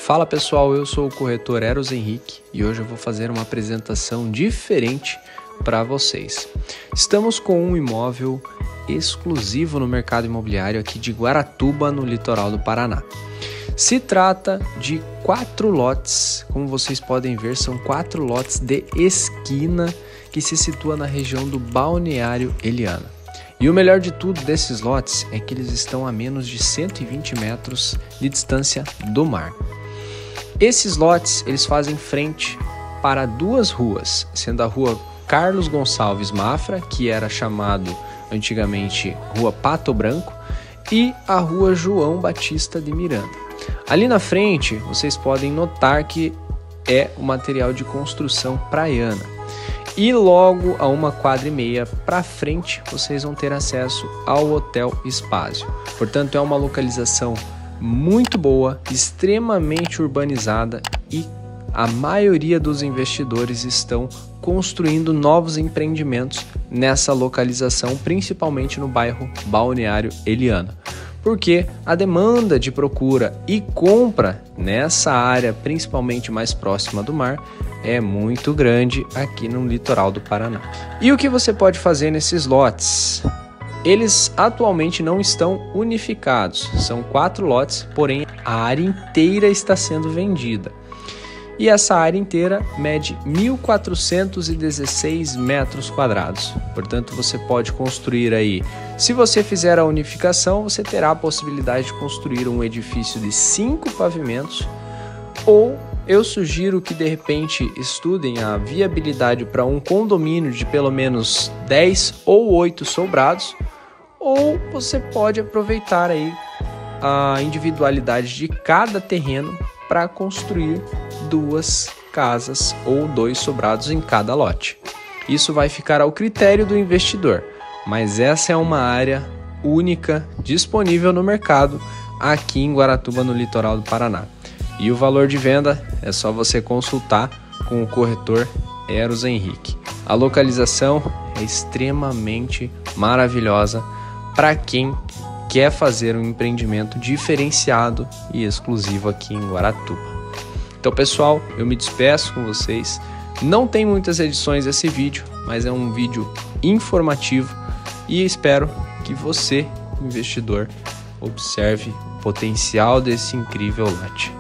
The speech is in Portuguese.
Fala pessoal, eu sou o corretor Eros Henrique e hoje eu vou fazer uma apresentação diferente para vocês. Estamos com um imóvel exclusivo no mercado imobiliário aqui de Guaratuba, no litoral do Paraná. Se trata de 4 lotes, como vocês podem ver, são 4 lotes de esquina que se situa na região do Balneário Eliana. E o melhor de tudo desses lotes é que eles estão a menos de 120 metros de distância do mar. Esses lotes eles fazem frente para 2 ruas, sendo a rua Carlos Gonçalves Mafra, que era chamado antigamente Rua Pato Branco, e a rua João Batista de Miranda. Ali na frente vocês podem notar que é o material de construção praiana. E logo a 1,5 quadra para frente vocês vão ter acesso ao Hotel Espásio. Portanto, é uma localização muito boa, extremamente urbanizada e a maioria dos investidores estão construindo novos empreendimentos nessa localização, principalmente no bairro Balneário Eliana. Porque a demanda de procura e compra nessa área, principalmente mais próxima do mar, é muito grande aqui no litoral do Paraná. E o que você pode fazer nesses lotes? Eles atualmente não estão unificados, são 4 lotes, porém a área inteira está sendo vendida. E essa área inteira mede 1.416 metros quadrados. Portanto, você pode construir aí. Se você fizer a unificação, você terá a possibilidade de construir um edifício de 5 pavimentos. Ou eu sugiro que de repente estudem a viabilidade para um condomínio de pelo menos 10 ou 8 sobrados. Ou você pode aproveitar aí a individualidade de cada terreno para construir 2 casas ou 2 sobrados em cada lote. Isso vai ficar ao critério do investidor, mas essa é uma área única disponível no mercado aqui em Guaratuba, no litoral do Paraná. E o valor de venda é só você consultar com o corretor Eros Henrique. A localização é extremamente maravilhosa para quem quer fazer um empreendimento diferenciado e exclusivo aqui em Guaratuba. Então pessoal, eu me despeço com vocês. Não tem muitas edições desse vídeo, mas é um vídeo informativo e espero que você, investidor, observe o potencial desse incrível lote.